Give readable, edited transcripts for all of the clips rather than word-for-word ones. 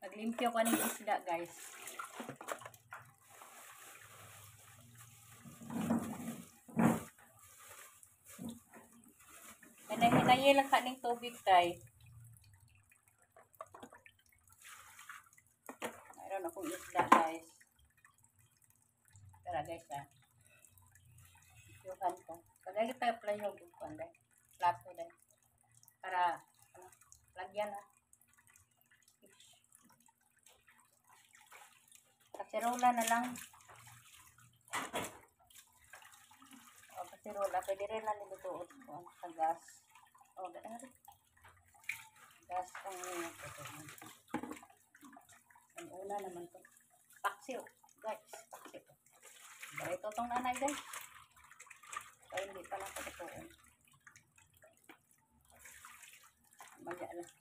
Naglimpyo ko ng isda, guys. Hinay lang ka ng tubig, tay. Mayroon akong isda, guys. Tara, guys, ha. Yuhan ko. Kagaya tayo pala yung bukuan, day. Plato, day. Para, lagyan, ha. Kasirola na lang. O, kasirola. Pwede rin lang nilutuot ko sa gas. O, gano'n rin. Gas ang ito. Ang una naman to. Paksiw. Guys, paksiw. Ito itong nanay, guys. Kaya hindi pa lang pagkatuon. Maya lang.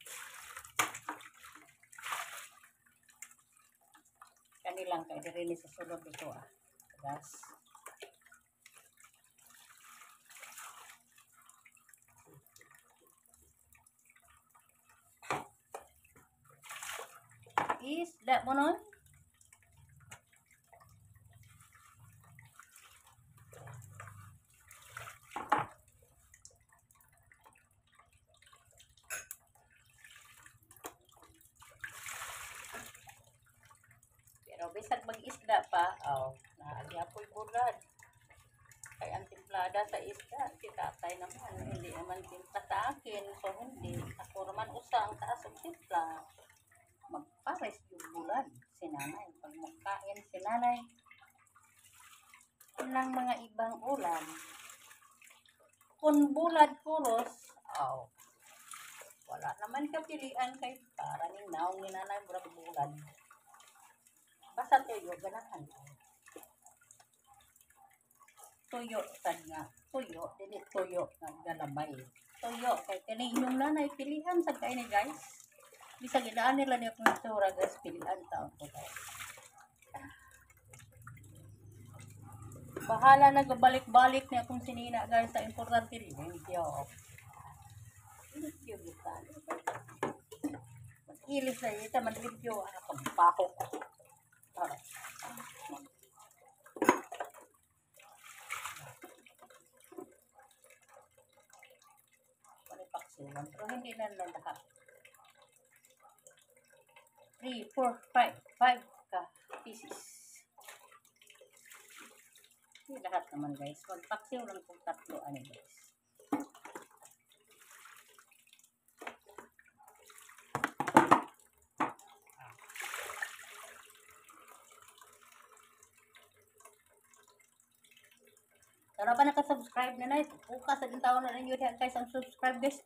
Kanilang kaya dirin sa sulod ito, ah. Gas. Isda mo nun. Pero bisag mag-isda pa, naayapoy bulad. Kaya ang timplada sa isda, si tatay naman, hindi naman timpla sa akin. So hindi, ako naman usa ang taas ng timpla. Magpares yung bulad, si nanay. Pag magkain si nanay, ng mga ibang ulam. Kung bulad puros, wala naman kapilian kay para ning naong ni nanay murag bulad. Basta tuyo, ganahan. Tuyo, sad nga. Tuyo, dili tuyo nga galabay. Tuyo, kay kani inyong nanay, pilihan sa kayo ni guys. Bisag idaan nila niya kung sura guys, pilihan taon ko guys. Bahala na gabalik-balik niya kung sinina guys sa importante rin. Limpyo. Limpyo kita. Mag-ilis na ito, mag-limpyo. Pagpako ko. Palipaksilan. Pero hindi na lang lahat. 3, 4, 5 ka pieces. Hindi lahat naman guys. Magpaksiw lang kung tatlo ano guys. Sana pa nakasubscribe na na. Bukas sa din taon na rin yun guys ang subscribe guys.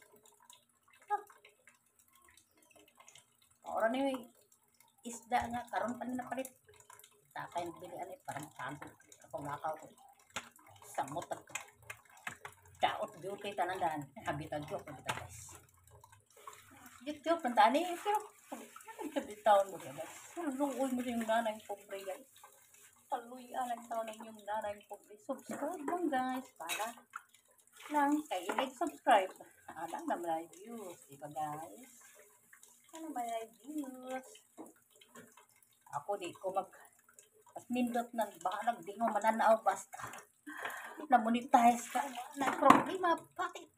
Orang ni isda nga karon pa na palit. Tatay bilian ay parang kanto. Ako nakaw ko. Samot ako. Daot duty tanandan. Habitan ko guys. Dito pantani pero nagkabitaw mo guys. Luoy mo yung nanay pobre guys. Paluyan ang taon ng yung nanay pobre. Subscribe lang guys para lang kay i-subscribe. Alam naman ay views, diba guys? Ano ba yung views? Ako di ko nindot ng bahalag di mo mananaw basta na-monetize ka na problema patik.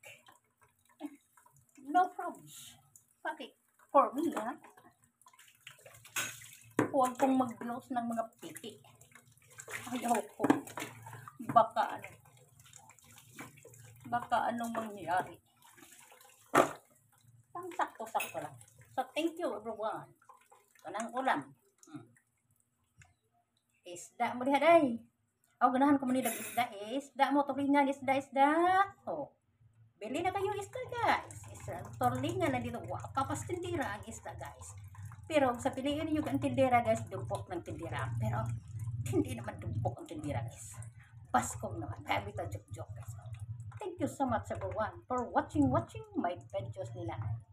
No problems. Patik. For me, ha? Huwag kong mag-close ng mga piti. Ayaw ko. Baka anong mangyari. Ang sakto-sakto lang. So, thank you everyone. Ito ng ulam. Isda mo diha day. Ganahan ko mo nilang isda. Isda mo, tulingan, isda. Bili na kayo isda guys. Tulingan na dito. Papas tindira ang isda guys. Pero sa piliin nyo ang tindira guys, dumpok ng tindira. Pero hindi naman dumpok ang tindira guys. Baskong naman. Habi ka joke guys. Thank you so much everyone for watching my videos nila.